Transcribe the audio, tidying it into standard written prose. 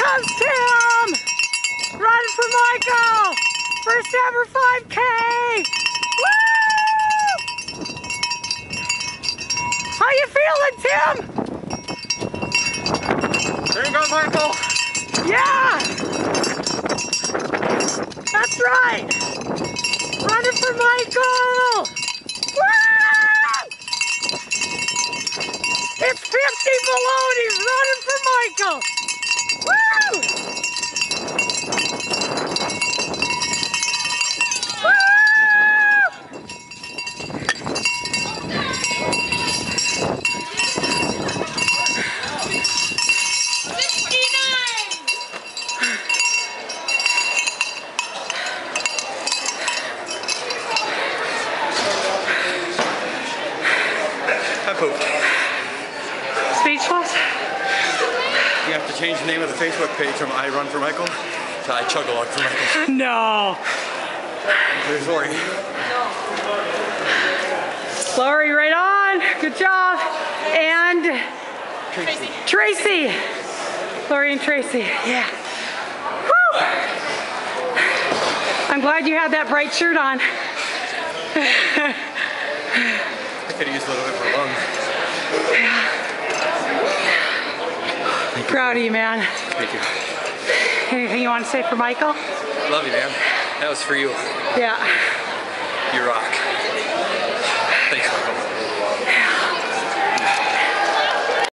comes Tim! Running for Michael! First ever 5K! Woo! How you feeling, Tim? There you go, Michael! Yeah! That's right! Running for Michael! Woo! It's 50 below and he's running for Michael! Woo! Woo! I pooped. Speechless? You have to change the name of the Facebook page from I Run for Michael to I Chug Along for Michael. No. There's Lori. Lori, right on. Good job. And Tracy. Lori and Tracy. Yeah. Woo. I'm glad you had that bright shirt on. I could have used a little bit for lungs. Yeah. Proud of you, man. Thank you. Anything you want to say for Michael? Love you, man. That was for you. Yeah. You rock.